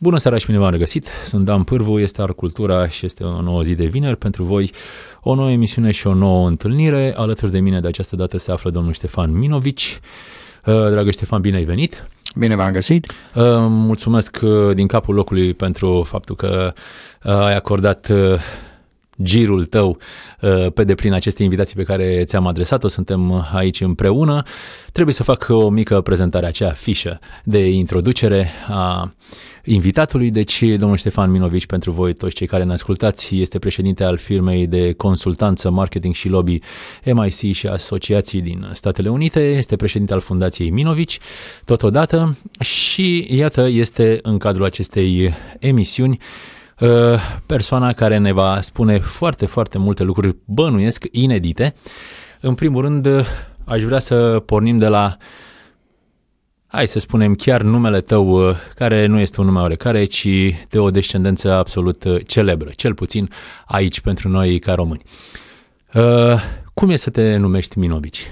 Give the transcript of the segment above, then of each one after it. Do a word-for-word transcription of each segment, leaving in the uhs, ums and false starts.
Bună seara și bine v-am regăsit, sunt Dan Pârvu, este Art Cultura și este o nouă zi de vineri pentru voi, o nouă emisiune și o nouă întâlnire. Alături de mine de această dată se află domnul Ștefan Minovici. Dragă Ștefan, bine ai venit! Bine v-am găsit! Mulțumesc din capul locului pentru faptul că ai acordat girul tău pe deplin aceste invitații pe care ți-am adresat-o. Suntem aici împreună. Trebuie să fac o mică prezentare, acea fișă de introducere a invitatului. Deci, domnul Ștefan Minovici, pentru voi, toți cei care ne ascultați, este președinte al firmei de consultanță, marketing și lobby M I C și asociații din Statele Unite, este președinte al Fundației Minovici, totodată, și iată, este în cadrul acestei emisiuni persoana care ne va spune foarte, foarte multe lucruri, bănuiesc, inedite. În primul rând, aș vrea să pornim de la, hai să spunem, chiar numele tău, care nu este un nume oarecare, ci de o descendență absolut celebră, cel puțin aici pentru noi ca români. Cum e să te numești Minovici?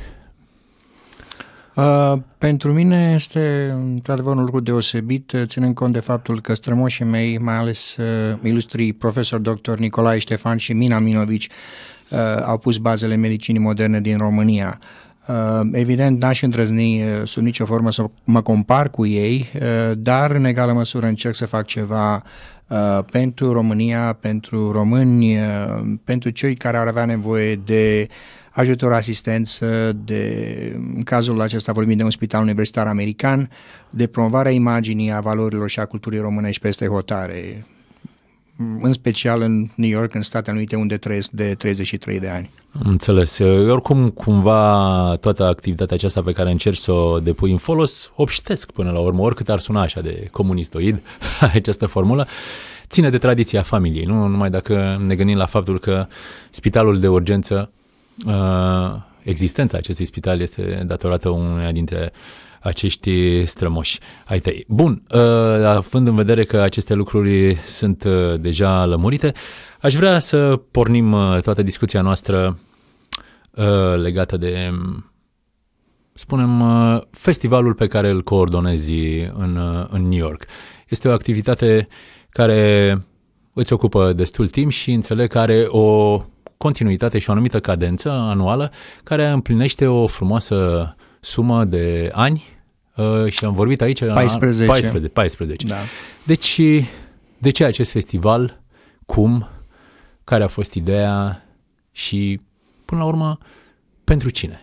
Uh, pentru mine este într-adevăr un lucru deosebit, ținând cont de faptul că strămoșii mei, mai ales uh, ilustrii profesor doctor Nicolae Ștefan și Mina Minovici, uh, au pus bazele medicinii moderne din România. Uh, evident, n-aș îndrăzni uh, sub nicio formă să mă compar cu ei, uh, dar în egală măsură încerc să fac ceva uh, pentru România, pentru români, uh, pentru cei care ar avea nevoie de ajutor, asistență, de, în cazul acesta vorbim de un spital universitar american, de promovarea imaginii, a valorilor și a culturii românești peste hotare, în special în New York, în Statele Unite, unde trăiesc de treizeci și trei de ani. Înțeles. Oricum, cumva, toată activitatea aceasta pe care încerci să o depui în folos, obștesc până la urmă, oricât ar suna așa de comunistoid, această formulă, ține de tradiția familiei, nu numai dacă ne gândim la faptul că spitalul de urgență, existența acestui spital este datorată uneia dintre acești strămoși ai tăi. Bun, având în vedere că aceste lucruri sunt deja lămurite, aș vrea să pornim toată discuția noastră legată de, spunem, festivalul pe care îl coordonezi în, în New York. Este o activitate care îți ocupă destul timp și înțeleg că are o continuitate și o anumită cadență anuală care împlinește o frumoasă sumă de ani uh, și am vorbit aici paisprezece. paisprezece, paisprezece. Da. Deci, de ce acest festival? Cum? Care a fost ideea? Și, până la urmă, pentru cine?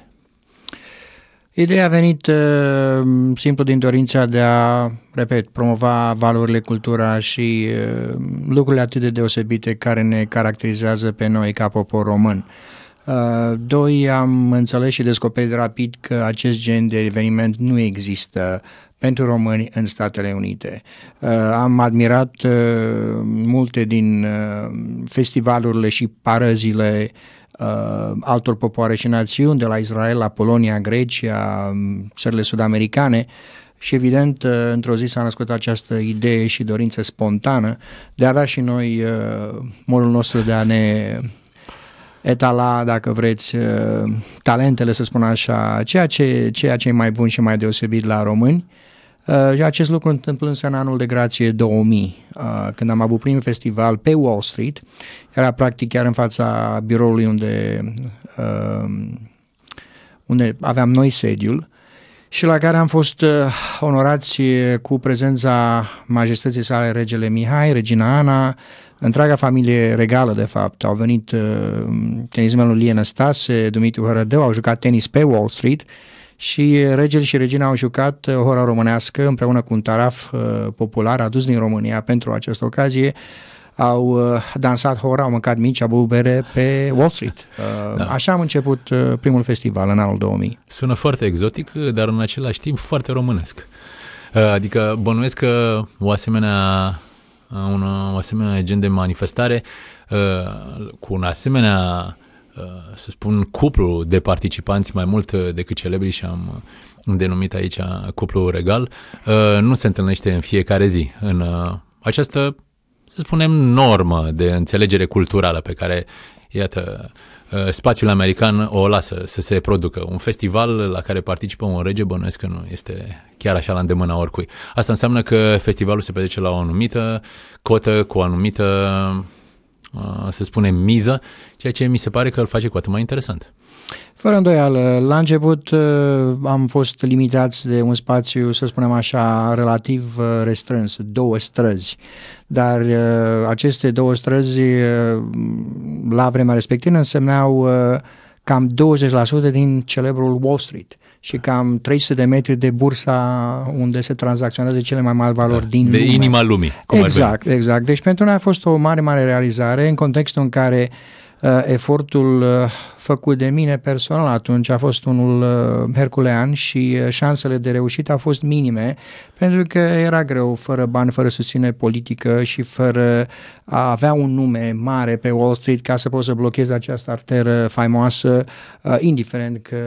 Ideea a venit uh, simplu din dorința de a, repet, promova valorile, cultura și uh, lucrurile atât de deosebite care ne caracterizează pe noi ca popor român. Uh, doi, am înțeles și descoperit rapid că acest gen de eveniment nu există pentru români în Statele Unite. Uh, am admirat uh, multe din uh, festivalurile și parăzile Uh, altor popoare și națiuni, de la Israel la Polonia, Grecia, țările sud-americane, și evident uh, într-o zi s-a născut această idee și dorință spontană de a da și noi uh, modul nostru de a ne etala, dacă vreți, uh, talentele, să spun așa, ceea ce, ceea ce e mai bun și mai deosebit la români. Uh, acest lucru întâmplându-se în anul de grație două mii, uh, când am avut primul festival pe Wall Street, era practic chiar în fața biroului unde, uh, unde aveam noi sediul și la care am fost uh, onorați cu prezența majestății sale regele Mihai, regina Ana, întreaga familie regală de fapt. Au venit uh, tenismenul Lie Năstase, Dumitru Hărădău, au jucat tenis pe Wall Street și regele și regina au jucat hora românească împreună cu un taraf uh, popular adus din România pentru această ocazie. Au uh, dansat hora, au mâncat mici, au băut bere pe Wall Street. Uh, da. Așa am început uh, primul festival în anul două mii. Sună foarte exotic, dar în același timp foarte românesc. Uh, adică bănuiesc că o asemenea, un o asemenea gen de manifestare uh, cu un asemenea, să spun, cuplu de participanți mai mult decât celebri, și am denumit aici cuplu regal, nu se întâlnește în fiecare zi. În această, să spunem, normă de înțelegere culturală pe care iată, spațiul american o lasă să se producă. Un festival la care participă un rege, bănuiesc că nu este chiar așa la îndemâna oricui. Asta înseamnă că festivalul se petrece la o anumită cotă, cu o anumită, să spunem, miză, ceea ce mi se pare că îl face cu atât mai interesant. Fără îndoială, la început am fost limitați de un spațiu, să spunem așa, relativ restrâns, două străzi, dar aceste două străzi la vremea respectivă însemnau cam douăzeci la sută din celebrul Wall Street și cam trei sute de metri de bursa unde se tranzacționează cele mai mari valori da, din de lume. De inima lumii. Cum exact, exact. Deci pentru noi a fost o mare, mare realizare în contextul în care Uh, efortul uh, făcut de mine personal atunci a fost unul uh, herculean și uh, șansele de reușită au fost minime, pentru că era greu, fără bani, fără susținere politică și fără a avea un nume mare pe Wall Street ca să poți să blochezi această arteră faimoasă, uh, indiferent că,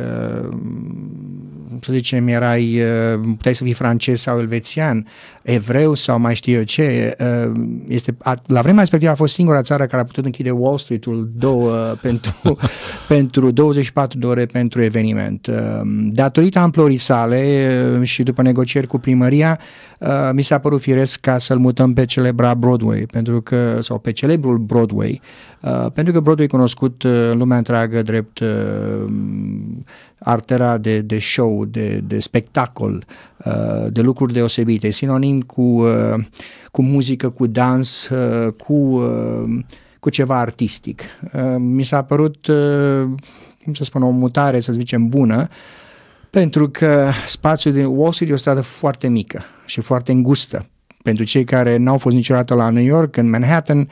să zicem, erai, uh, puteai să fii francez sau elvețian, evreu sau mai știu eu ce. Uh, este, a, la vremea respectivă a fost singura țară care a putut închide Wall Street-ul două pentru, pentru douăzeci și patru de ore pentru eveniment. Datorită amplorii sale și după negocieri cu primăria, mi s-a părut firesc ca să-l mutăm pe celebra Broadway, pentru că, sau pe celebrul Broadway, pentru că Broadway e cunoscut în lumea întreagă drept artera de, de show, de, de spectacol, de lucruri deosebite, sinonim cu, cu muzică, cu dans, cu cu ceva artistic. Mi s-a părut, cum să spun, o mutare, să zicem, bună, pentru că spațiul de Wall Street e o stradă foarte mică și foarte îngustă. Pentru cei care n-au fost niciodată la New York, în Manhattan,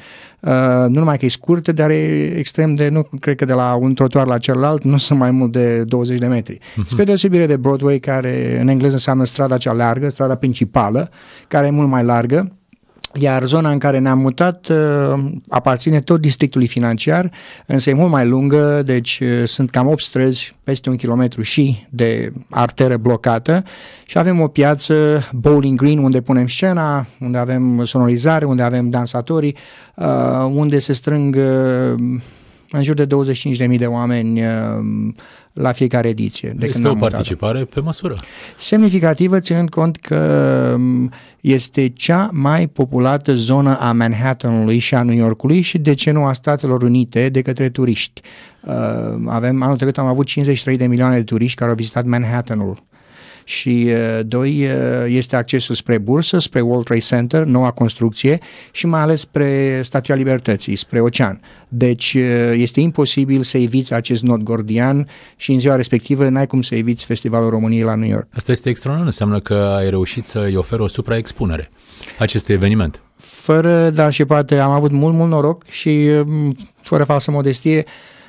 nu numai că e scurtă, dar e extrem de, nu cred că de la un trotuar la celălalt, nu sunt mai mult de douăzeci de metri. Uh-huh. Spre deosebire de Broadway, care în engleză înseamnă strada cea largă, strada principală, care e mult mai largă, iar zona în care ne-am mutat uh, aparține tot districtului financiar, însă e mult mai lungă, deci uh, sunt cam opt străzi, peste un kilometru și de arteră blocată și avem o piață, Bowling Green, unde punem scena, unde avem sonorizare, unde avem dansatorii, uh, unde se strâng uh, în jur de douăzeci și cinci de mii de oameni uh, la fiecare ediție. De este când o participare pe măsură. Semnificativă, ținând cont că este cea mai populată zonă a Manhattanului și a New Yorkului și, de ce nu, a Statelor Unite de către turiști. Avem, anul trecut am avut cincizeci și trei de milioane de turiști care au vizitat Manhattanul. Și, doi, este accesul spre bursă, spre World Trade Center, noua construcție și mai ales spre Statua Libertății, spre ocean. Deci este imposibil să eviți acest nod gordian și în ziua respectivă n-ai cum să eviți Festivalul României la New York. Asta este extraordinar, înseamnă că ai reușit să-i oferi o supraexpunere acestui eveniment. Fără, dar și poate am avut mult, mult noroc și, fără falsă modestie,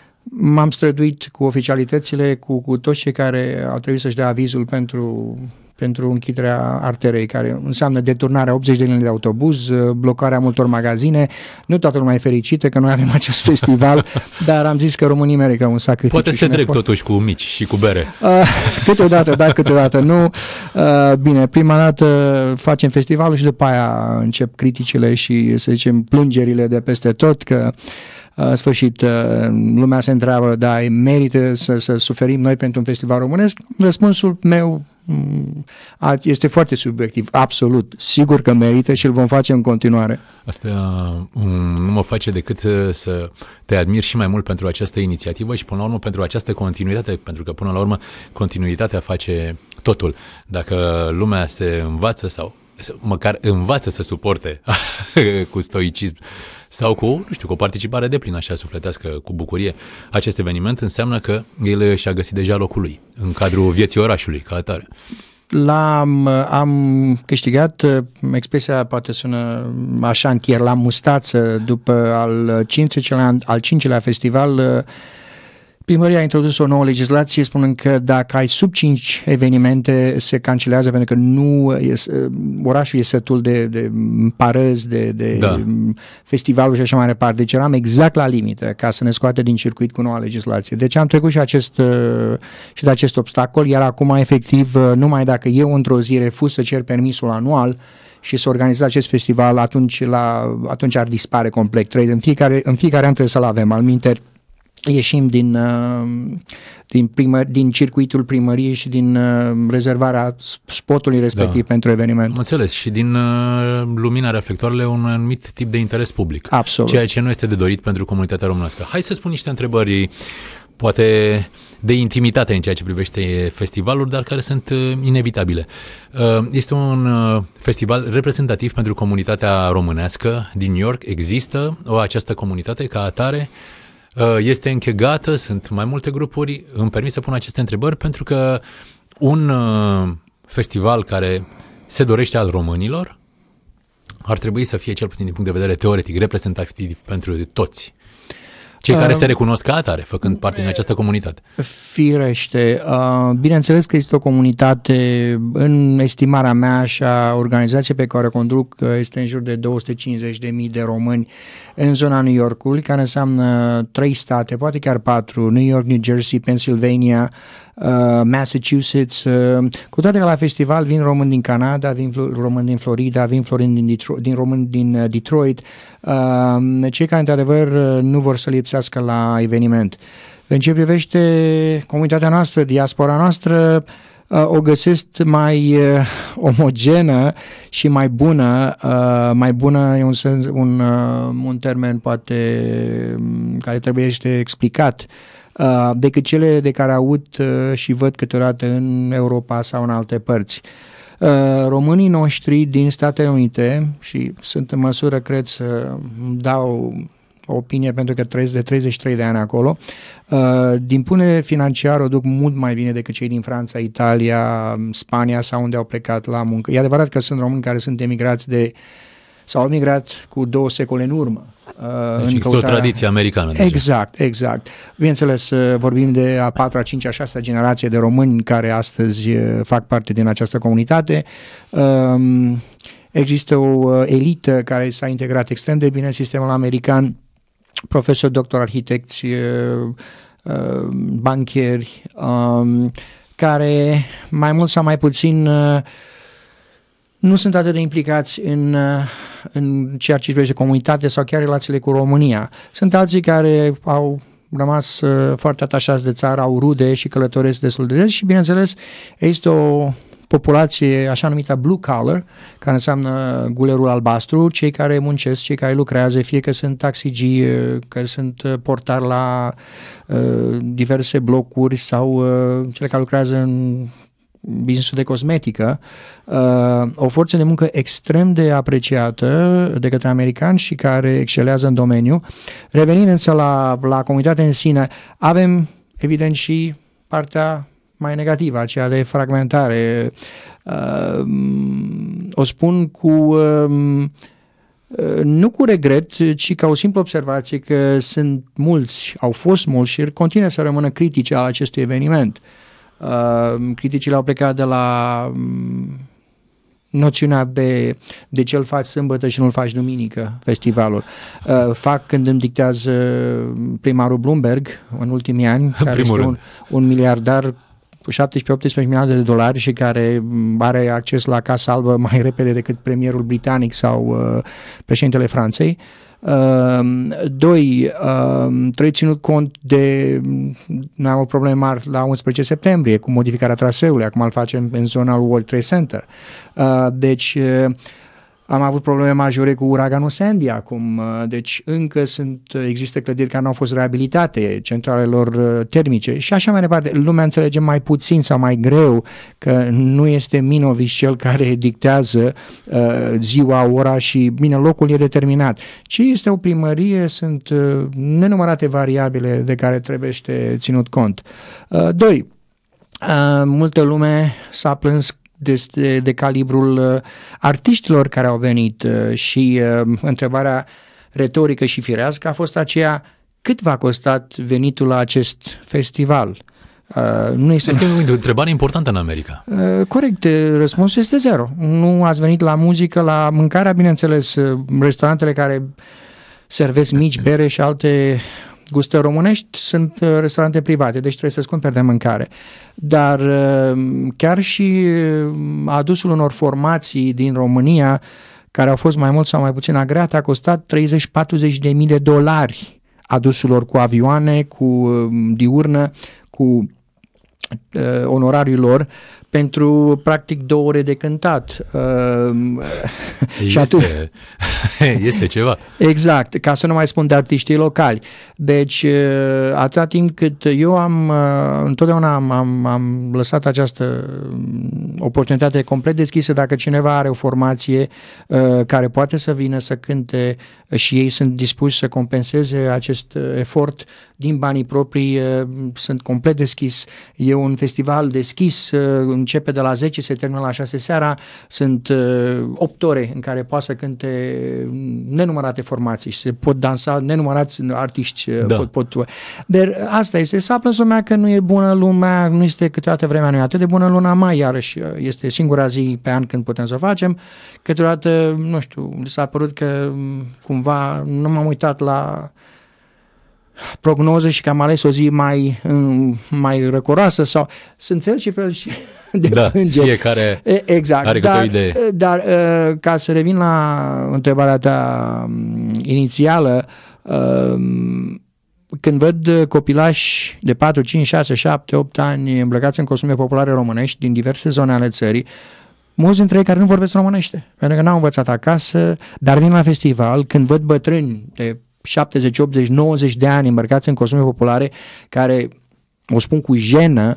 m-am străduit cu oficialitățile, cu, cu toți cei care au trebuit să-și dea avizul pentru, pentru închiderea arterei, care înseamnă deturnarea optzeci de linii de autobuz, blocarea multor magazine. Nu toată lumea e fericită că noi avem acest festival, dar am zis că românii merită un sacrificiu. Poate se trec totuși cu mici și cu bere. Uh, câteodată, da, câteodată nu. Uh, bine, prima dată facem festivalul și după aia încep criticile și, să zicem, plângerile de peste tot, că în sfârșit, lumea se întreabă, da, merită să, să suferim noi pentru un festival românesc? Răspunsul meu este foarte subiectiv, absolut. Sigur că merită și îl vom face în continuare. Asta nu mă face decât să te admir și mai mult pentru această inițiativă și până la urmă pentru această continuitate, pentru că până la urmă continuitatea face totul. Dacă lumea se învață sau măcar învață să suporte cu stoicism sau cu, nu știu, cu o participare deplină, așa, sufletească, cu bucurie, acest eveniment, înseamnă că el și-a găsit deja locul lui în cadrul vieții orașului, ca atare. L-am, am câștigat, expresia poate sună așa întier, la mustață, după al cincizecilea, al cincilea festival. Primăria a introdus o nouă legislație spunând că dacă ai sub cinci evenimente se cancelează pentru că nu este, orașul e sătul de, de parăzi, de, de da. festivaluri și așa mai departe. Deci eram exact la limită ca să ne scoate din circuit cu noua legislație. Deci am trecut și, acest, și de acest obstacol, iar acum efectiv numai dacă eu într-o zi refuz să cer permisul anual și să organizez acest festival, atunci, la, atunci ar dispare complet. În fiecare, în fiecare an trebuie să-l avem. Alminteri, ieșim din, din, primă, din circuitul primăriei și din rezervarea spotului respectiv da. pentru eveniment. Am înțeles. Și din lumina reflectoarele un anumit tip de interes public. Absolut. Ceea ce nu este de dorit pentru comunitatea românească. Hai să spun niște întrebări poate de intimitate în ceea ce privește festivalul, dar care sunt inevitabile. Este un festival reprezentativ pentru comunitatea românească din New York. Există o această comunitate ca atare? Este închegată? Sunt mai multe grupuri? Îmi permit să pun aceste întrebări pentru că un festival care se dorește al românilor ar trebui să fie, cel puțin din punct de vedere teoretic, reprezentativ pentru toți. Cei care se recunosc ca atare, făcând parte din această comunitate. Firește. Bineînțeles că este o comunitate, în estimarea mea și a organizației pe care o conduc, este în jur de două sute cincizeci de mii de români în zona New Yorkului, care înseamnă trei state, poate chiar patru, New York, New Jersey, Pennsylvania, Uh, Massachusetts, uh, cu toate că la festival vin români din Canada, vin români din Florida, vin români din, Detro- din români din uh, Detroit, uh, cei care într-adevăr uh, nu vor să lipsească la eveniment. În ce privește comunitatea noastră, diaspora noastră, uh, o găsesc mai uh, omogenă și mai bună, uh, mai bună e un, sens, un, uh, un termen poate care trebuie să explicat, Uh, decât cele de care aud uh, și văd câteodată în Europa sau în alte părți. Uh, românii noștri din Statele Unite, și sunt în măsură, cred, să dau o opinie pentru că trăiesc de treizeci și trei de ani acolo, uh, din punere financiar o duc mult mai bine decât cei din Franța, Italia, Spania sau unde au plecat la muncă. E adevărat că sunt români care sunt emigrați de sau au migrat cu două secole în urmă. Deci există căutarea... o tradiție americană. Deja. Exact, exact. Bineînțeles, vorbim de a patra, a cincea, a șasea generație de români care astăzi fac parte din această comunitate. Există o elită care s-a integrat extrem de bine în sistemul american, profesori, doctori, arhitecți, bancheri, care mai mult sau mai puțin nu sunt atât de implicați în, în ceea ce privește comunitate sau chiar relațiile cu România. Sunt alții care au rămas foarte atașați de țară, au rude și călătoresc destul de des și, bineînțeles, există o populație așa numită blue collar, care înseamnă gulerul albastru, cei care muncesc, cei care lucrează, fie că sunt taxigii, că sunt portari la uh, diverse blocuri sau uh, cele care lucrează în businessul de cosmetică, uh, o forță de muncă extrem de apreciată de către americani și care excelează în domeniu. Revenind însă la, la comunitatea în sine, avem evident și partea mai negativă, aceea de fragmentare. Uh, o spun cu uh, nu cu regret, ci ca o simplă observație că sunt mulți, au fost mulți și continuă să rămână critici al acestui eveniment. Uh, criticile au plecat de la um, noțiunea de de ce îl faci sâmbătă și nu-l faci duminică, festivalul. Uh, fac când îmi dictează primarul Bloomberg în ultimii ani, care este un, un miliardar cu șaptesprezece optsprezece milioane de dolari și care are acces la Casa Albă mai repede decât premierul britanic sau uh, președintele Franței. Uh, doi, uh, trebuie ținut cont de, noi am o problemă mare la unsprezece septembrie cu modificarea traseului, acum îl facem în zona lui World Trade Center. Uh, deci uh, am avut probleme majore cu uraganul Sandy acum, uh, deci încă sunt, există clădiri care nu au fost reabilitate, centralelor uh, termice și așa mai departe. Lumea înțelege mai puțin sau mai greu că nu este Minovici cel care dictează uh, ziua, ora și, bine, locul e determinat, ci este o primărie, sunt uh, nenumărate variabile de care trebuie ținut cont. Uh, doi, uh, multă lume s-a plâns de, de calibrul uh, artiștilor care au venit uh, și uh, întrebarea retorică și firească a fost aceea: cât v-a costat venitul la acest festival? Uh, nu este, este o întrebare importantă în America. Uh, corect, răspunsul este zero. Nu ați venit la muzică, la mâncarea, bineînțeles, restaurantele care servesc mici, bere și alte gustări românești sunt restaurante private, deci trebuie să-ți cumperi de mâncare. Dar chiar și adusul unor formații din România, care au fost mai mult sau mai puțin agreate, a costat treizeci patruzeci de mii de dolari adusulor cu avioane, cu diurnă, cu uh, onorariul lor, pentru practic două ore de cântat. Uh, este, și atunci, este ceva. Exact, ca să nu mai spun de artiștii locali. Deci, uh, atâta timp cât eu am, uh, întotdeauna am, am, am lăsat această oportunitate complet deschisă, dacă cineva are o formație uh, care poate să vină să cânte și ei sunt dispuși să compenseze acest efort din banii proprii, uh, sunt complet deschis. E un festival deschis, uh, începe de la zece, se termină la șase seara, sunt uh, opt ore în care poate să cânte nenumărate formații și se pot dansa nenumărați artiști. Da. Pot, pot. Dar asta este, s-a plâns lumea că nu e bună lumea, nu este câteodată vremea, nu e atât de bună luna mai, iarăși este singura zi pe an când putem să o facem, câteodată, nu știu, s-a părut că cumva nu m-am uitat la prognoză și că am ales o zi mai, mai răcoroasă sau sunt fel și fel și de da, plângeri. Fiecare exact, are dar, câte o idee. Dar ca să revin la întrebarea ta inițială, când văd copilași de patru, cinci, șase, șapte, opt ani îmbrăcați în costume populare românești din diverse zone ale țării, mulți dintre ei care nu vorbesc românește, pentru că n-au învățat acasă, dar vin la festival, când văd bătrâni de șaptezeci, optzeci, nouăzeci de ani îmbrăcați în costume populare, care, o spun cu jenă,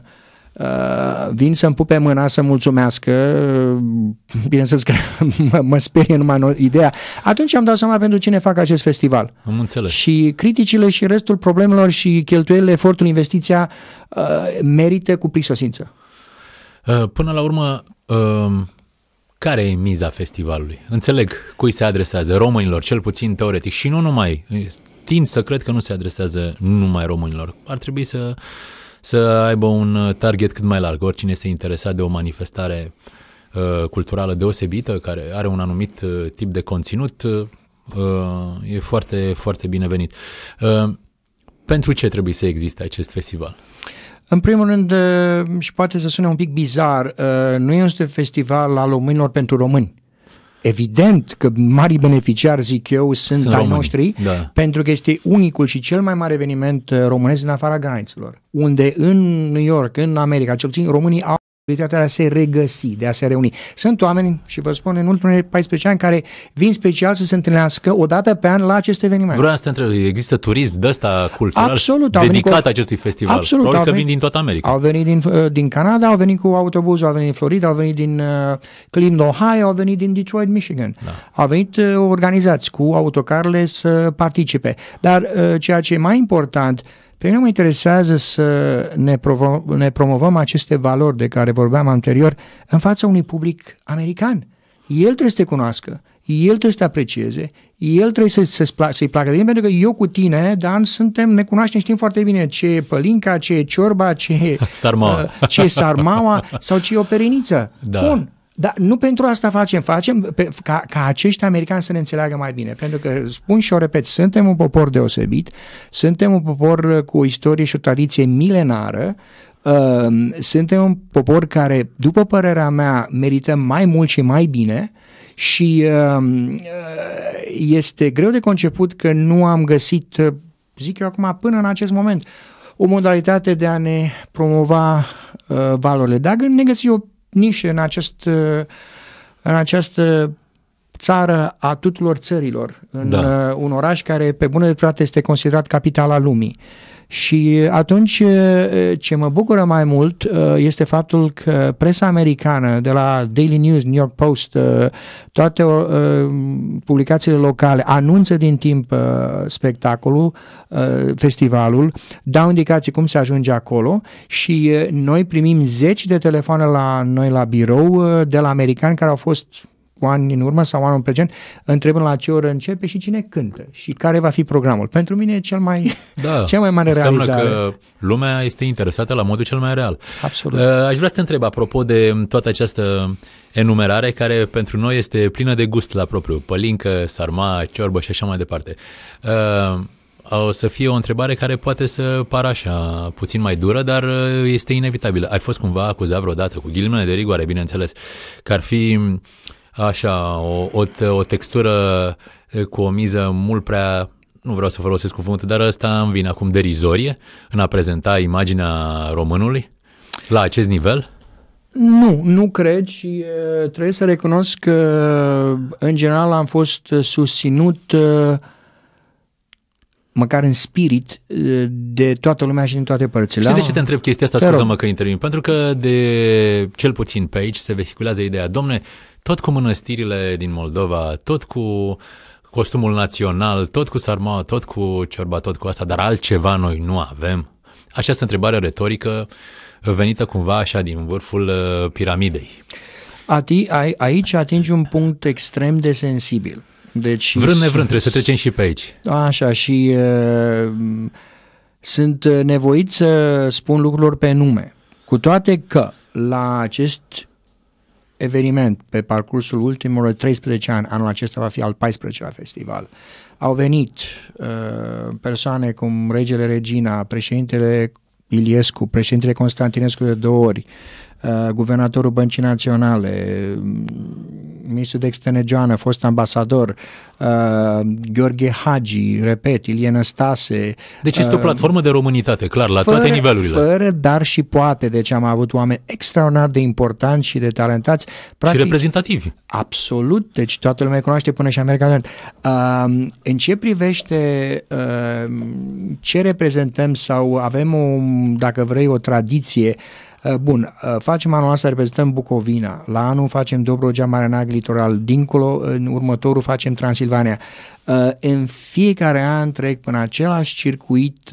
uh, vin să-mi pupe mâna, să mulțumească, bineînțeles că mă, mă sperie numai ideea, atunci am dat seama pentru cine fac acest festival. Am înțeles. Și criticile și restul problemelor și cheltuielile, efortul, investiția uh, merită cu prisosință. Uh, până la urmă, uh, care e miza festivalului? Înțeleg cui se adresează, românilor, cel puțin teoretic, și nu numai. Tind să cred că nu se adresează numai românilor. Ar trebui să, să aibă un target cât mai larg. Oricine este interesat de o manifestare uh, culturală deosebită, care are un anumit uh, tip de conținut, uh, e foarte, foarte binevenit. Uh, pentru ce trebuie să existe acest festival? În primul rând, și poate să sune un pic bizar, nu este un festival al românilor pentru români. Evident că marii beneficiari, zic eu, sunt, sunt ai români, noștri, da. Pentru că este unicul și cel mai mare eveniment românesc din afara granițelor, unde în New York, în America, cel puțin românii au abilitatea de a se regăsi, de a se reuni. Sunt oameni, și vă spun, în ultimele paisprezece ani, care vin special să se întâlnească o dată pe an la acest eveniment. Vreau să te întreb, există turism de ăsta cultural absolut, dedicat cu... acestui festival? Absolut. Probabil că venit, vin din toată America. Au venit din, din Canada, au venit cu autobuzul, au venit din Florida, au venit din uh, Cleveland, Ohio, au venit din Detroit, Michigan. Da. Au venit uh, organizați cu autocarele să participe. Dar uh, ceea ce e mai important, pe mine mă interesează să ne, provo- ne promovăm aceste valori de care vorbeam anterior în fața unui public american. El trebuie să te cunoască, el trebuie să te aprecieze, el trebuie să, să, să-i placă de bine, pentru că eu cu tine, Dan, suntem, ne cunoaștem, știm foarte bine ce e pălinca, ce e ciorba, ce e sarmaua, uh, ce e sarmaua sau ce e o periniță. Da. Bun. Dar nu pentru asta facem, facem pe, ca, ca acești americani să ne înțeleagă mai bine, pentru că, spun și o repet, suntem un popor deosebit, suntem un popor cu o istorie și o tradiție milenară, uh, suntem un popor care, după părerea mea, merită mai mult și mai bine și uh, este greu de conceput că nu am găsit, zic eu acum, până în acest moment, o modalitate de a ne promova uh, valorile. Dacă ne găsi o nișă în, acest, în această țară a tuturor țărilor, în da. un oraș care pe bună dreptate este considerat capitala lumii. Și atunci ce mă bucură mai mult este faptul că presa americană, de la Daily News, New York Post, toate publicațiile locale anunță din timp spectacolul, festivalul, dau indicații cum se ajunge acolo și noi primim zeci de telefoane la noi la birou de la americani care au fost cu ani în urmă sau anul precedent, întrebând la ce oră începe și cine cântă și care va fi programul. Pentru mine e cel mai, da, cea mai mare realizare. Înseamnă că lumea este interesată la modul cel mai real. Absolut. Aș vrea să te întreb, apropo de toată această enumerare care pentru noi este plină de gust la propriu, pălincă, sarma, ciorbă și așa mai departe. O să fie o întrebare care poate să pară așa puțin mai dură, dar este inevitabilă. Ai fost cumva acuzat vreodată, cu ghilimele de rigoare, bineînțeles, că ar fi așa, o, o, o textură cu o miză mult prea nu vreau să folosesc cuvântul, dar ăsta îmi vine acum derizorie în a prezenta imaginea românului la acest nivel? Nu, nu cred și uh, trebuie să recunosc că în general am fost susținut uh, măcar în spirit uh, de toată lumea și din toate părțile. Știi de ce te întreb chestia asta? Te Scuză-mă rog. că intervin. Pentru că de cel puțin pe aici se vehiculează ideea, domne, tot cu mănăstirile din Moldova, tot cu costumul național, tot cu sarmaua, tot cu ciorba, tot cu asta, dar altceva noi nu avem. Această întrebare retorică venită cumva așa din vârful uh, piramidei. Ati, a, aici atingi un punct extrem de sensibil. Deci, Vrând nevrând, trebuie să trecem și pe aici. Așa, și uh, sunt nevoit să spun lucrurilor pe nume. Cu toate că la acest eveniment, pe parcursul ultimilor treisprezece ani, anul acesta va fi al paisprezecelea festival, au venit uh, persoane cum regele Regina, președintele Iliescu, președintele Constantinescu de două ori, uh, guvernatorul Băncii Naționale, ministrul de externe Joană, fost ambasador, uh, Gheorghe Hagi, repet, Ilie Năstase. Deci este uh, o platformă de românitate, clar, la fără, toate nivelurile. Fără dar și poate, deci am avut oameni extraordinar de importanți și de talentați. Practic, și reprezentativi. Absolut, deci toată lumea cunoaște până și America. Uh, în ce privește uh, ce reprezentăm sau avem, o, dacă vrei, o tradiție. Bun, facem anul ăsta, reprezentăm Bucovina, la anul facem Dobrogea, Marea Neagră, Litoral, dincolo, în următorul facem Transilvania. În fiecare an trec până același circuit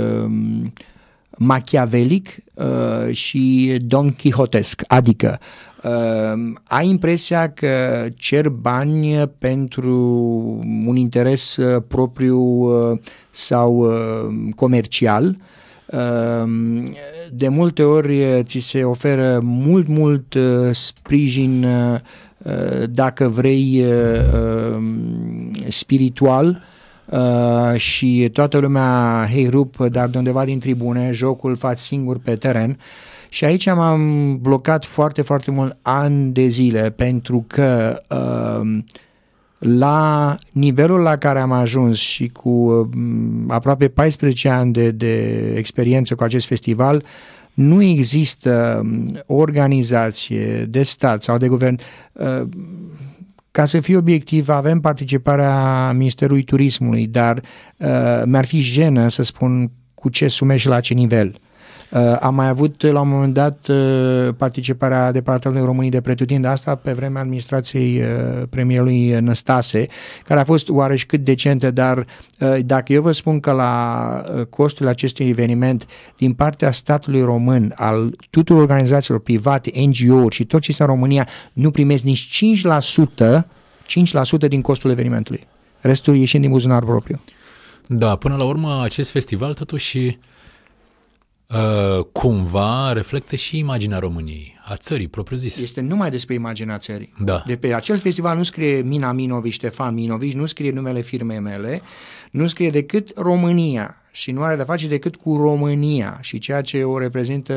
machiavelic și Don Quixotesc, adică ai impresia că cer bani pentru un interes propriu sau comercial. De multe ori ți se oferă mult, mult sprijin, dacă vrei, spiritual și toată lumea, hei rup, dar de undeva din tribune, jocul faci singur pe teren. Și aici m-am blocat foarte, foarte mult ani de zile pentru că la nivelul la care am ajuns și cu uh, aproape paisprezece ani de, de experiență cu acest festival, nu există o organizație de stat sau de guvern. Uh, ca să fiu obiectiv, avem participarea Ministerului Turismului, dar uh, mi-ar fi jenă să spun cu ce sume și la ce nivel. Uh, am mai avut la un moment dat uh, participarea Departamentului României de Pretutindeni, asta pe vremea administrației uh, premierului Năstase, care a fost oareși cât decentă, dar uh, dacă eu vă spun că la uh, costul acestui eveniment din partea statului român, al tuturor organizațiilor private, N G O-uri și tot ce este în România, nu primesc nici cinci la sută, cinci la sută din costul evenimentului. Restul ieșind din buzunar propriu. Da, până la urmă acest festival totuși Uh, cumva reflectă și imaginea României, a țării propriu-zis. Este numai despre imaginea țării. Da. De pe acel festival nu scrie Mina Minovici, Ștefan Minovici, nu scrie numele firmei mele, nu scrie decât România și nu are de face decât cu România și ceea ce o reprezintă,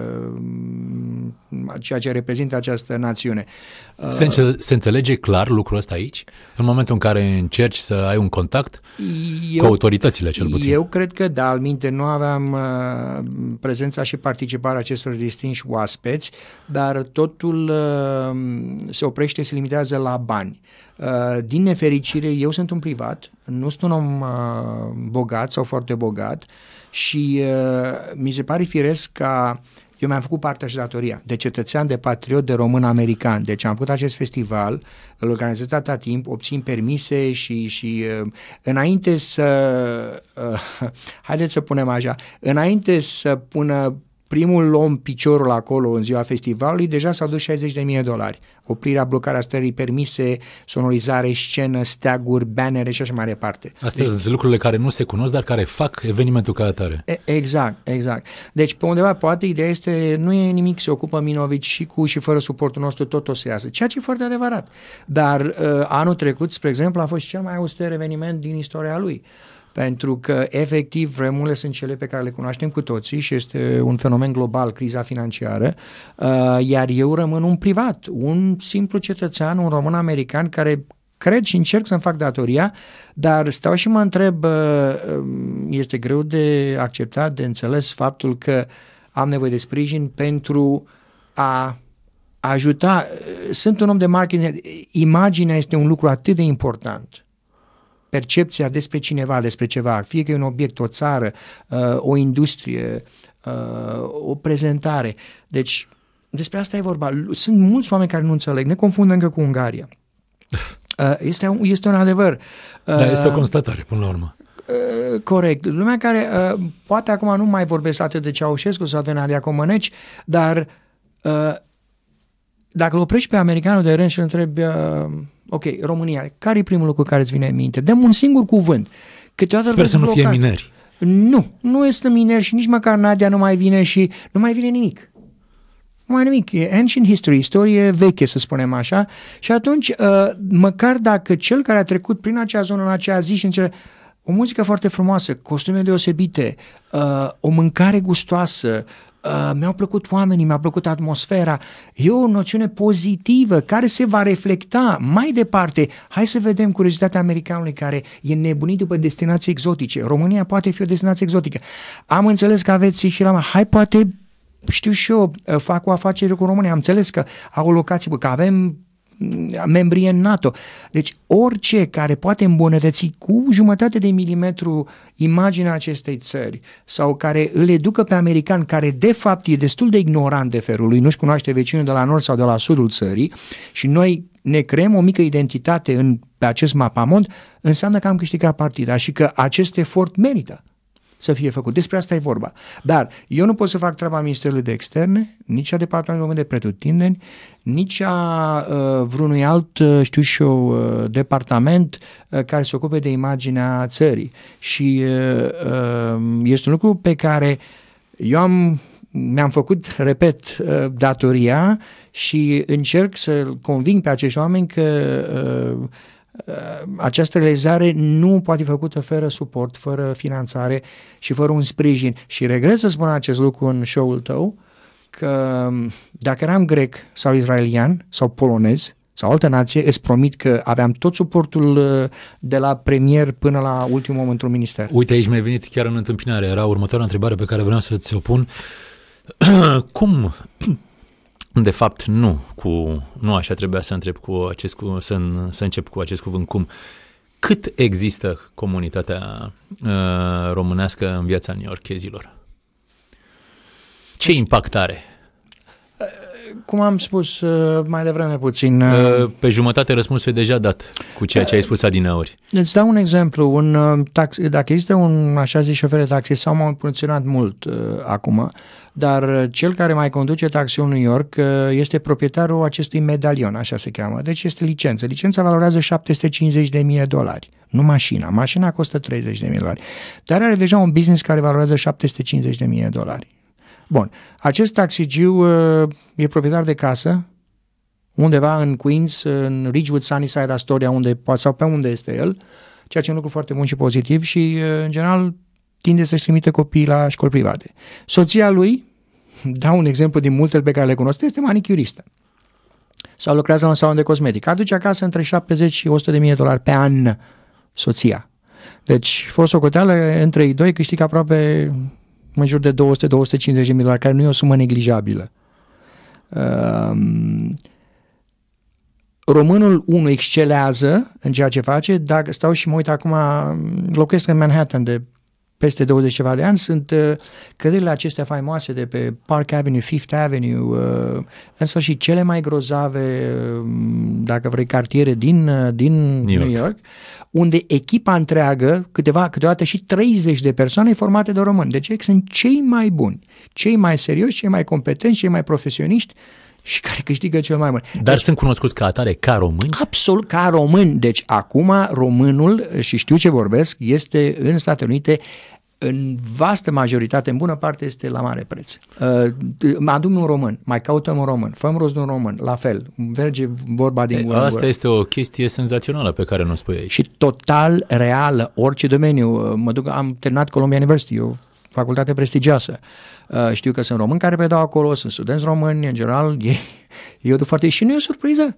ceea ce reprezintă această națiune. Se, înțe- se înțelege clar lucrul ăsta aici? În momentul în care încerci să ai un contact eu, cu autoritățile, cel puțin. Eu cred că da, alminte nu aveam uh, prezența și participarea acestor distinși oaspeți, dar totul uh, se oprește, se limitează la bani. Uh, din nefericire, eu sunt un privat, nu sunt un om uh, bogat sau foarte bogat și uh, mi se pare firesc ca eu mi-am făcut partea și datoria de cetățean, de patriot, de român-american. Deci am făcut acest festival, îl organizez atâta timp, obțin permise și, și uh, înainte să, uh, haideți să punem așa, înainte să pună primul om piciorul acolo în ziua festivalului, deja s-au dus șaizeci de mii de dolari. Oprirea, blocarea stării, permise, sonorizare, scenă, steaguri, bannere și așa mai departe. Astea deci, sunt lucrurile care nu se cunosc, dar care fac evenimentul ca atare. Exact, exact. Deci, pe undeva, poate, ideea este, nu e nimic, se ocupă Minovici și cu și fără suportul nostru, tot o să iasă. Ceea ce e foarte adevărat. Dar uh, anul trecut, spre exemplu, a fost cel mai auster eveniment din istoria lui. Pentru că, efectiv, vremurile sunt cele pe care le cunoaștem cu toții și este un fenomen global, criza financiară, uh, iar eu rămân un privat, un simplu cetățean, un român-american care cred și încerc să-mi fac datoria, dar stau și mă întreb, este greu de acceptat, de înțeles faptul că am nevoie de sprijin pentru a ajuta. Sunt un om de marketing, imaginea este un lucru atât de important. Percepția despre cineva, despre ceva, fie că e un obiect, o țară, o industrie, o prezentare. Deci, despre asta e vorba. Sunt mulți oameni care nu înțeleg, ne confundă încă cu Ungaria. Este un, este un adevăr. Dar este o constatare, până la urmă. Corect. Lumea care, poate acum nu mai vorbesc atât de Ceaușescu sau de Nadia Comăneci, dar dacă îl oprești pe americanul de rând și îl întrebi, ok, România, care e primul lucru care îți vine în minte? Dăm un singur cuvânt. Câteodată Sper să nu blocat. fie mineri. Nu, nu este mineri și nici măcar Nadia nu mai vine și nu mai vine nimic. Nu mai nimic. E ancient history, istorie veche, să spunem așa. Și atunci, măcar dacă cel care a trecut prin acea zonă în acea zi și încercă o muzică foarte frumoasă, costume deosebite, o mâncare gustoasă, Uh, mi-au plăcut oamenii, mi-a plăcut atmosfera, e o noțiune pozitivă care se va reflecta mai departe. Hai să vedem curiozitatea americanului care e nebunit după destinații exotice. România poate fi o destinație exotică. Am înțeles că aveți și la hai poate, știu și eu, fac o afacere cu România, am înțeles că au o locație, că avem membrie în NATO. Deci orice care poate îmbunătăți cu jumătate de milimetru imaginea acestei țări sau care îl educă pe american, care de fapt e destul de ignorant de felul lui, nu-și cunoaște vecinul de la nord sau de la sudul țării și noi ne creăm o mică identitate în, pe acest mapamond, înseamnă că am câștigat partida și că acest efort merită să fie făcut. Despre asta e vorba. Dar eu nu pot să fac treaba Ministerului de Externe, nici a Departamentului de Pretutindeni, nici a uh, vreunui alt, uh, știu și eu, uh, departament uh, care se ocupe de imaginea țării. Și uh, uh, este un lucru pe care eu am, mi-am făcut, repet, uh, datoria și încerc să conving pe acești oameni că uh, această realizare nu poate fi făcută fără suport, fără finanțare și fără un sprijin. Și regret să spun acest lucru în show-ul tău, că dacă eram grec sau israelian sau polonez sau altă nație, îți promit că aveam tot suportul de la premier până la ultimul om într-un minister. Uite, aici mi-ai venit chiar în întâmpinare. Era următoarea întrebare pe care vreau să ți-o pun. Cum... De fapt, nu, cu, nu așa trebuia să întreb cu acest, cu, să, să încep cu acest cuvânt. Cum? Cât există comunitatea uh, românească în viața newyorkezilor? Ce deci, impact are? Cum am spus uh, mai devreme puțin... Uh, pe jumătate răspunsul e deja dat cu ceea ce ai spus adineauri. Îți dau un exemplu. Un, uh, taxi, dacă există un așa zis șofer de taxi, s-au mai menționat mult uh, acum, dar cel care mai conduce taxiul New York uh, este proprietarul acestui medalion, așa se cheamă. Deci este licență. Licența valorează șapte sute cincizeci de mii de dolari. Nu mașina. Mașina costă treizeci de mii de dolari. Dar are deja un business care valorează șapte sute cincizeci de mii de dolari. Bun, acest taxigiu uh, e proprietar de casă undeva în Queens, în Ridgewood, Sunnyside, Astoria, unde, sau pe unde este el, ceea ce e un lucru foarte bun și pozitiv și, uh, în general, tinde să-și trimite copiii la școli private. Soția lui, dau un exemplu din multele pe care le cunosc, este manicuristă sau lucrează la un salon de cosmetic. Aduce acasă între șaptezeci și o sută de mii de dolari pe an soția. Deci, fost socoteală, între ei doi câștigă aproape... în jur de două sute - două sute cincizeci de mii de dolari, care nu e o sumă neglijabilă. Um, românul, unul, excelează în ceea ce face, dacă stau și mă uit acum, locuiesc în Manhattan de peste douăzeci ceva de ani, sunt uh, clădirile acestea faimoase de pe Park Avenue, Fifth Avenue, uh, în sfârșit, cele mai grozave, uh, dacă vrei, cartiere din, uh, din New York. New York, unde echipa întreagă, câteva, câteodată și treizeci de persoane formate de români. Deci sunt cei mai buni, cei mai serioși, cei mai competenți, cei mai profesioniști și care câștigă cel mai mult. Dar deci, sunt cunoscuți ca atare, ca români? Absolut, ca români. Deci acum românul, și știu ce vorbesc, este în Statele Unite în vastă majoritate, în bună parte, este la mare preț. Uh, adu-mi un român, mai căutăm un român, făm rost de un român, la fel, merge vorba din gură. Asta este o chestie senzațională pe care nu o spui aici. Și total reală, orice domeniu. Mă duc, am terminat Columbia University, o facultate prestigioasă. Uh, știu că sunt români care predau acolo, sunt studenți români, în general, ei, eu duc foarte... Și nu e o surpriză.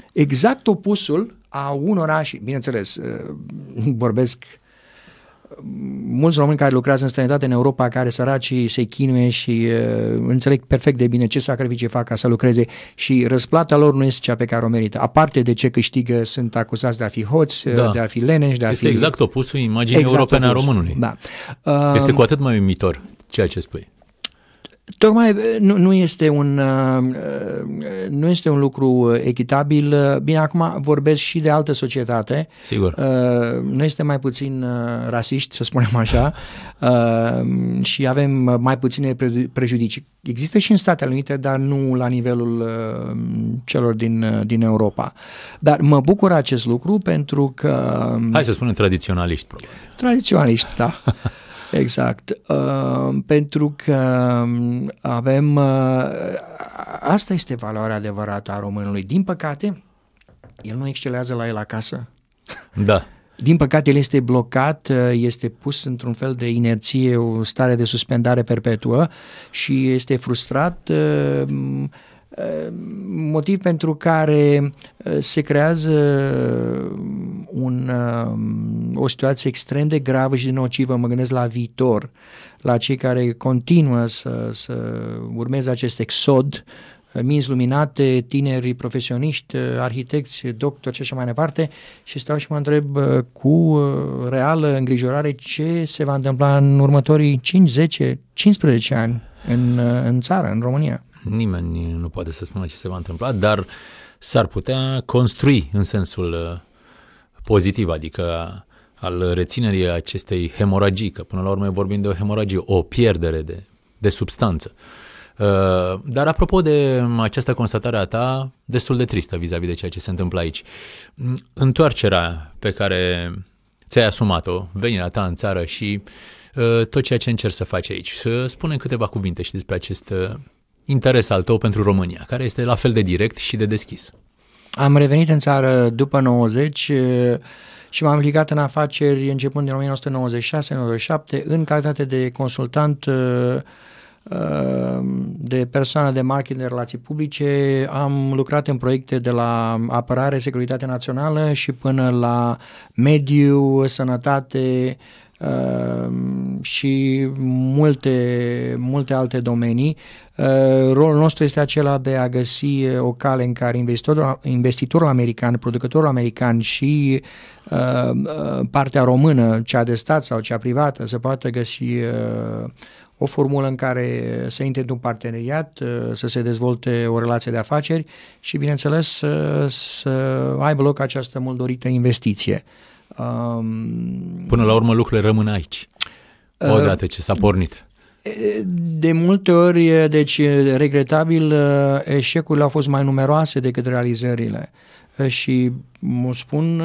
exact opusul a unora și, bineînțeles, vorbesc mulți români care lucrează în străinătate în Europa, care săracii se chinuie și uh, înțeleg perfect de bine ce sacrificii fac ca să lucreze și răsplata lor nu este cea pe care o merită. Aparte de ce câștigă, sunt acuzați de a fi hoți, da. de a fi leneși, de a este fi... Este exact opusul imaginii exact europene opus. a românului. Da. Uh, este cu atât mai uimitor ceea ce spui. Tocmai nu, nu, este un, nu este un lucru echitabil. Bine, acum vorbesc și de altă societate. Sigur. Noi suntem mai puțin rasiști, să spunem așa, și avem mai puține prejudicii. Există și în Statele Unite, dar nu la nivelul celor din, din Europa. Dar mă bucur acest lucru pentru că... Hai să spunem tradiționaliști, probabil. Tradiționaliști, da. Exact, uh, pentru că avem, uh, asta este valoarea adevărată a românului. Din păcate, el nu excelează la el acasă. Da. Din păcate, el este blocat, este pus într-un fel de inerție, o stare de suspendare perpetuă și este frustrat, motiv pentru care se creează un, o situație extrem de gravă și de nocivă. Mă gândesc la viitor, la cei care continuă să, să urmeze acest exod, minți luminate, tineri profesioniști, arhitecți, doctori și așa mai departe, și stau și mă întreb cu reală îngrijorare ce se va întâmpla în următorii cinci, zece, cincisprezece ani în, în țară, în România. Nimeni nu poate să spună ce se va întâmpla, dar s-ar putea construi în sensul pozitiv, adică al reținerii acestei hemoragii, că până la urmă vorbim de o hemoragie, o pierdere de, de substanță. Dar apropo de această constatare a ta, destul de tristă vis-a-vis de ceea ce se întâmplă aici, întoarcerea pe care ți-ai asumat-o, venirea ta în țară și tot ceea ce încerci să faci aici, să spunem câteva cuvinte și despre acest interes al tău pentru România, care este la fel de direct și de deschis. Am revenit în țară după nouăzeci și m-am implicat în afaceri începând din o mie nouă sute nouăzeci și șase nouăzeci și șapte în calitate de consultant de persoană de marketing, de relații publice. Am lucrat în proiecte de la apărare, securitate națională și până la mediu, sănătate și multe, multe alte domenii. Rolul nostru este acela de a găsi o cale în care investitorul, investitorul american, producătorul american și partea română, cea de stat sau cea privată, să poată găsi o formulă în care să intre într-un parteneriat, să se dezvolte o relație de afaceri și, bineînțeles, să, să aibă loc această mult dorită investiție. Până la urmă lucrurile rămân aici, odată ce s-a pornit. De multe ori, deci regretabil, eșecurile au fost mai numeroase decât realizările. Și mă spun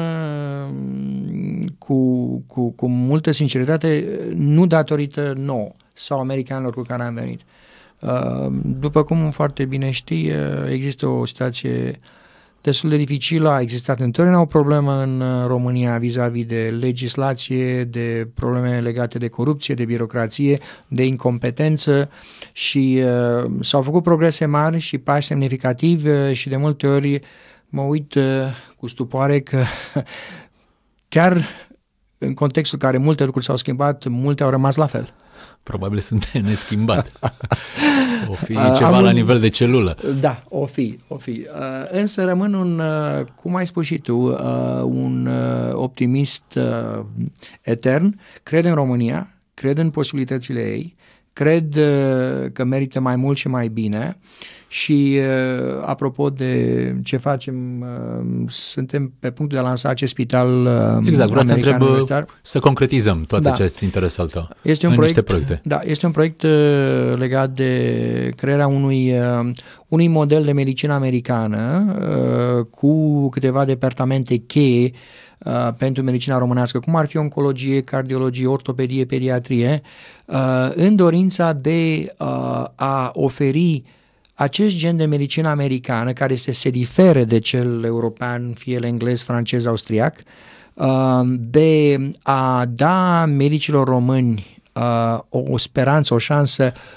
cu, cu, cu multă sinceritate, nu datorită nouă sau americanilor cu care am venit. După cum foarte bine știi, există o situație destul de dificilă, a existat întotdeauna o problemă în România vis-a-vis de legislație, de probleme legate de corupție, de birocrație, de incompetență și uh, s-au făcut progrese mari și pași semnificativi uh, și de multe ori mă uit uh, cu stupoare că chiar în contextul în care multe lucruri s-au schimbat, multe au rămas la fel. Probabil sunt neschimbat. O fi ceva uh, la nivel de celulă. Da, o fi, o fi. Uh, însă rămân un, uh, cum ai spus și tu, uh, un uh, optimist uh, etern. Cred în România, cred în posibilitățile ei, cred uh, că merită mai mult și mai bine și uh, apropo de ce facem, uh, suntem pe punctul de a lansa acest spital uh, exact, vreau să întreb universitar. Să concretizăm toate da. acest interes al tău este un în proiect, niște proiecte. Da, este un proiect uh, legat de crearea unui, uh, unui model de medicină americană uh, cu câteva departamente cheie Uh, pentru medicina românească, cum ar fi oncologie, cardiologie, ortopedie, pediatrie, uh, în dorința de uh, a oferi acest gen de medicină americană, care se, se difere de cel european, fie el englez, francez, austriac, uh, de a da medicilor români uh, o, o speranță, o șansă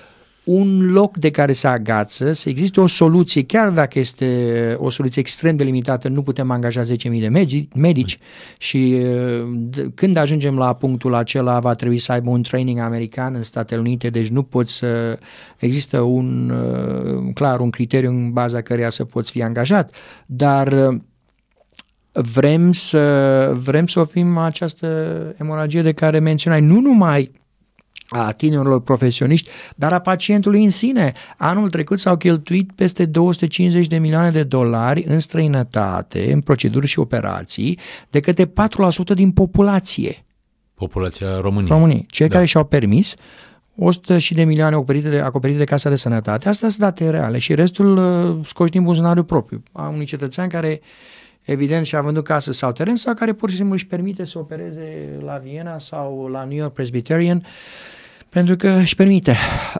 un loc de care să agață, să existe o soluție, chiar dacă este o soluție extrem de limitată, nu putem angaja zece mii de medici, medici și când ajungem la punctul acela va trebui să aibă un training american în Statele Unite, deci nu poți să, există un, clar, un criteriu în baza căreia să poți fi angajat, dar vrem să, vrem să oprim această emoragie de care menționai, nu numai a tinerilor profesioniști, dar a pacientului în sine. Anul trecut s-au cheltuit peste două sute cincizeci de milioane de dolari în străinătate, în proceduri și operații, de către patru la sută din populație. Populația României. României. Cei da. care și-au permis o sută și de milioane acoperite de, acoperite de Casa de Sănătate. Astea sunt date reale și restul uh, scoși din buzunarul propriu. A unui cetățean care evident și-a vândut casă sau teren sau care pur și simplu își permite să opereze la Viena sau la New York Presbyterian pentru că își permite.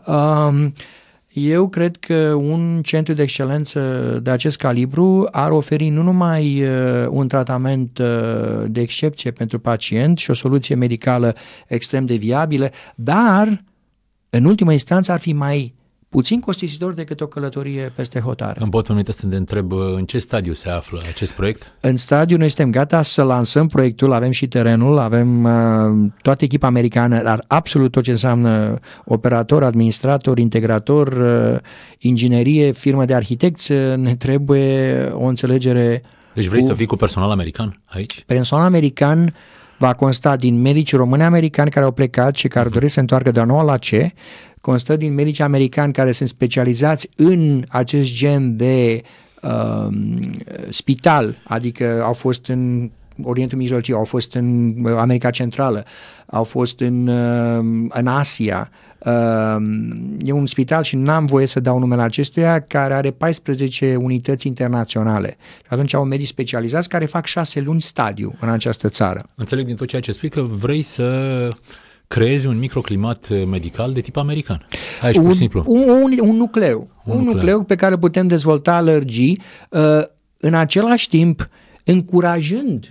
Eu cred că un centru de excelență de acest calibru ar oferi nu numai un tratament de excepție pentru pacient și o soluție medicală extrem de viabilă, dar în ultima instanță ar fi mai puțin costisitor decât o călătorie peste hotare. Îmi pot permite să te întreb în ce stadiu se află acest proiect? În stadiu noi suntem gata să lansăm proiectul, avem și terenul, avem uh, toată echipa americană, dar absolut tot ce înseamnă operator, administrator, integrator, uh, inginerie, firmă de arhitecți, uh, ne trebuie o înțelegere. Deci vrei cu... să fii cu personal american aici? Personal american va consta din medici români americani care au plecat și care uh-huh. doresc să se întoarcă de la nou la ce, constă din medici americani care sunt specializați în acest gen de uh, spital, adică au fost în Orientul Mijlociu, au fost în America Centrală, au fost în, uh, în Asia. Uh, e un spital și n-am voie să dau numele acestuia, care are paisprezece unități internaționale. Și atunci au medici specializați care fac șase luni stadiu în această țară. Înțeleg din tot ceea ce spui că vrei să creezi un microclimat medical de tip american. Aici, pur și simplu. Un, un, un nucleu. Un, un nucleu. nucleu pe care putem dezvolta, lărgi, uh, în același timp încurajând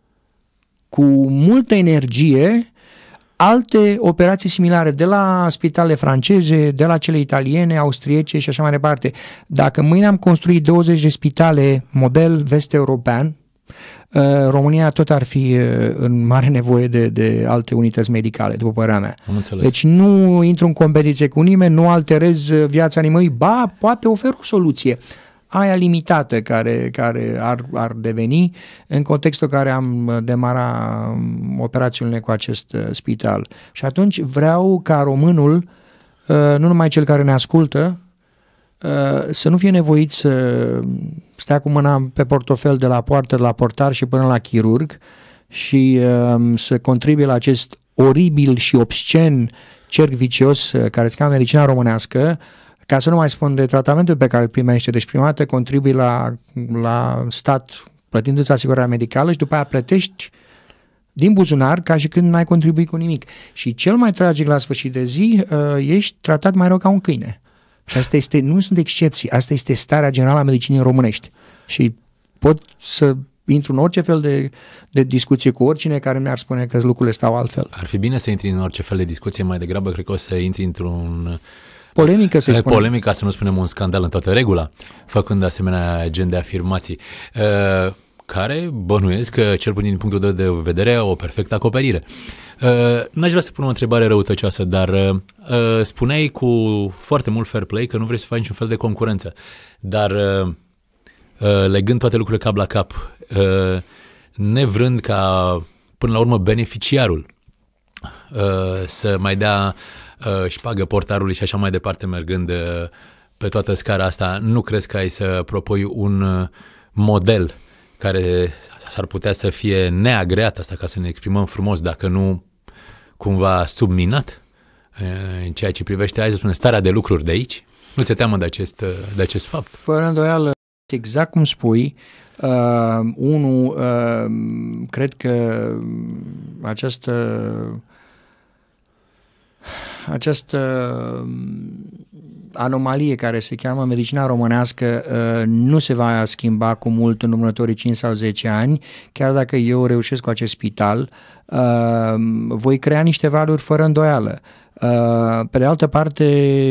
cu multă energie alte operații similare de la spitale franceze, de la cele italiene, austriece și așa mai departe. Dacă mâine am construit douăzeci de spitale model vest-european, România tot ar fi în mare nevoie de, de alte unități medicale, după părerea mea. Deci nu intru în competiție cu nimeni, nu alterez viața nimănui, ba, poate ofer o soluție aia limitată care, care ar, ar deveni în contextul în care am demarat operațiunile cu acest spital. Și atunci vreau ca românul, nu numai cel care ne ascultă, să nu fie nevoit să stea cu mâna pe portofel de la poartă, de la portar și până la chirurg și să contribuie la acest oribil și obscen cerc vicios care se cheamă medicina românească, ca să nu mai spun de tratamentul pe care îl primește. Deci prima dată contribui la, la stat plătindu-ți asigurarea medicală și după aia plătești din buzunar ca și când n-ai contribuit cu nimic. Și cel mai tragic la sfârșit de zi, ești tratat mai rău ca un câine. Și asta este, nu sunt excepții, asta este starea generală a medicinii românești. Și pot să intru în orice fel de, de discuție cu oricine care mi-ar spune că lucrurile stau altfel. Ar fi bine să intri în orice fel de discuție, mai degrabă cred că o să intri într-un... Polemică, să spunem. Polemică, să nu spunem un scandal în toată regula, făcând asemenea gen de afirmații, uh, care bănuiesc că, cel puțin din punctul tău de vedere, o perfectă acoperire. Uh, n-aș vrea să pun o întrebare răutăcioasă, dar uh, spuneai cu foarte mult fair play că nu vrei să faci niciun fel de concurență, dar uh, uh, legând toate lucrurile cap la cap, uh, nevrând ca, până la urmă, beneficiarul uh, să mai dea șpagă portarului și așa mai departe, mergând pe toată scara asta, nu crezi că ai să propui un model care s-ar putea să fie neagreat, asta ca să ne exprimăm frumos, dacă nu cumva subminat în ceea ce privește, hai să spunem, starea de lucruri de aici? Nu ți-e teamă de acest, de acest fapt? Fără îndoială, exact cum spui, uh, unul, uh, cred că această această anomalie care se cheamă medicina românească nu se va schimba cu mult în următorii cinci sau zece ani, chiar dacă eu reușesc cu acest spital, voi crea niște valuri fără îndoială. Pe de altă parte,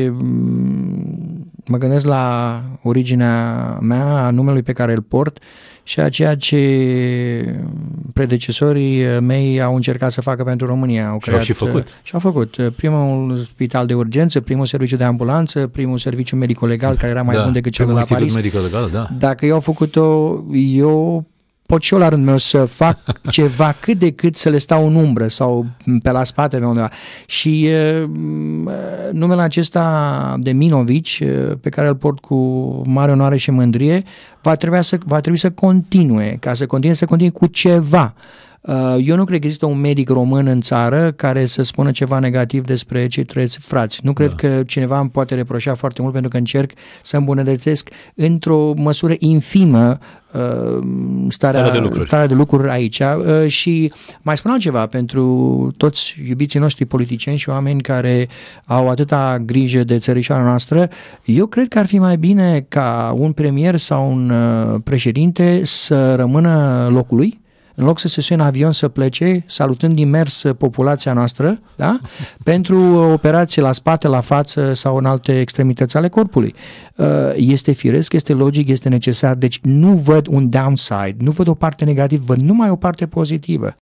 mă gândesc la originea mea, a numelui pe care îl port și a ceea ce predecesorii mei au încercat să facă pentru România. Au și creat, au și făcut. Și au făcut. Primul spital de urgență, primul serviciu de ambulanță, primul serviciu medico-legal, care era mai da, bun decât cel de la Paris. Medico-legal, da. Dacă eu au făcut-o, eu pot și eu la rândul meu să fac ceva cât de cât să le stau în umbră sau pe la spate pe undeva. Și uh, numele acesta de Minovici, uh, pe care îl port cu mare onoare și mândrie, va trebui să, va trebui să continue, ca să continue să continue cu ceva. Uh, eu nu cred că există un medic român în țară care să spună ceva negativ despre cei trei frați. Nu cred da. că cineva îmi poate reproșa foarte mult pentru că încerc să îmbunătățesc într-o măsură infimă uh, starea, starea, de lucruri. starea de lucruri aici. Uh, și mai spun altceva pentru toți iubiții noștri politicieni și oameni care au atâta grijă de țărișoara noastră. Eu cred că ar fi mai bine ca un premier sau un uh, președinte să rămână locului, în loc să se suie în avion să plece, salutând imers populația noastră, da? Pentru operații la spate, la față sau în alte extremități ale corpului. Este firesc, este logic, este necesar, deci nu văd un downside, nu văd o parte negativă, văd numai o parte pozitivă.